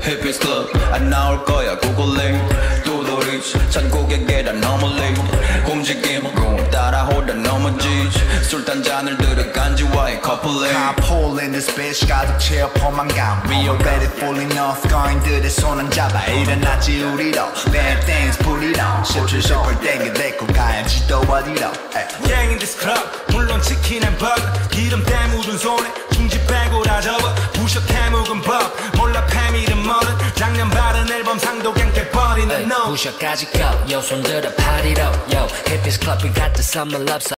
Hippies Club 안 나올 거야 구글링 두드리지 천국의 계단 너무 late 움직임으로 따라오다 넘어지지 술 단 잔을 들어간 지와의 커플링 Carpool in this bitch 가득 채워 포만감 We already falling off 거인들의 손 안 잡아 일어났지 우리도 Bad things 부리러 17, 18 땡겨 데리고 가야지 또 어디로 Gang in this club 물론 치킨 앤 버거 기름 때 묻은 손에 중지 빼고 다 접어 부셔 묵은 법 몰라 패밀은 뭐든 작년 받은 앨범 상도 갱 깨버리는 너 부셔까지 go Yo 손 들어 파리로 Yo Hippies Club we got the summer love